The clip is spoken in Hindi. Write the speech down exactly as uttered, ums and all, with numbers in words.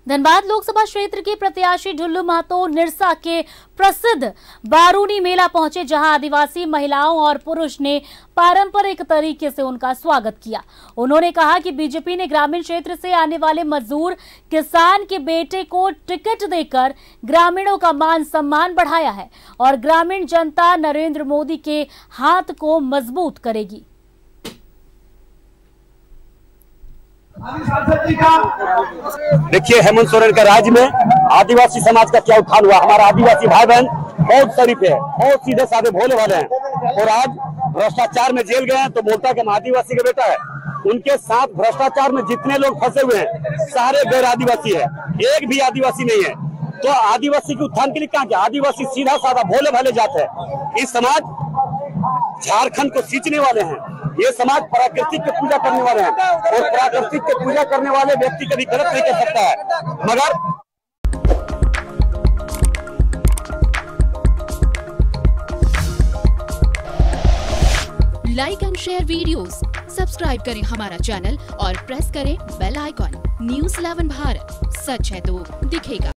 धनबाद लोकसभा क्षेत्र के प्रत्याशी ढुल्लू महतो निरसा के प्रसिद्ध बारूनी मेला पहुंचे, जहां आदिवासी महिलाओं और पुरुष ने पारंपरिक तरीके से उनका स्वागत किया। उन्होंने कहा कि बीजेपी ने ग्रामीण क्षेत्र से आने वाले मजदूर किसान के बेटे को टिकट देकर ग्रामीणों का मान सम्मान बढ़ाया है और ग्रामीण जनता नरेंद्र मोदी के हाथ को मजबूत करेगी। देखिए, हेमंत सोरेन का राज्य में आदिवासी समाज का क्या उत्थान हुआ। हमारा आदिवासी भाई बहन बहुत शरीफ है, बहुत सीधे साधे भोले वाले हैं और आज भ्रष्टाचार में जेल गए हैं तो बोलता है कि हम आदिवासी का बेटा है। उनके साथ भ्रष्टाचार में जितने लोग फंसे हुए हैं सारे गैर आदिवासी है, एक भी आदिवासी नहीं है। तो आदिवासी के उत्थान के लिए क्या किया? आदिवासी सीधा साधा भोले भाले जाते हैं। इस समाज झारखंड को सींचने वाले हैं। ये समाज प्राकृतिक की पूजा करने वाले हैं और प्राकृतिक की पूजा करने वाले व्यक्ति कभी गलत नहीं कह सकता है। मगर like and share videos, subscribe करें हमारा चैनल और प्रेस करें bell icon. News eleven Bharat, सच है तो दिखेगा।